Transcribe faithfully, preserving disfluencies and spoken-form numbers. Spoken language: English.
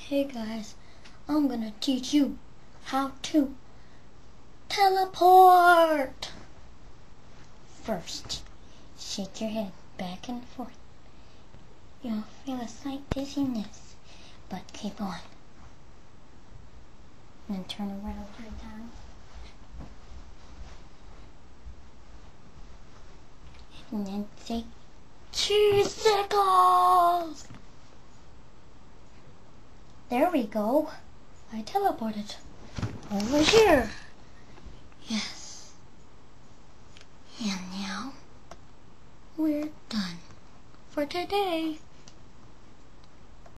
Hey guys, I'm gonna teach you how to teleport. First, shake your head back and forth. You'll feel a slight dizziness, but keep on. And then turn around three times. And then say, cheese sickles! There we go. I teleported over here. Yes. And now we're done for today.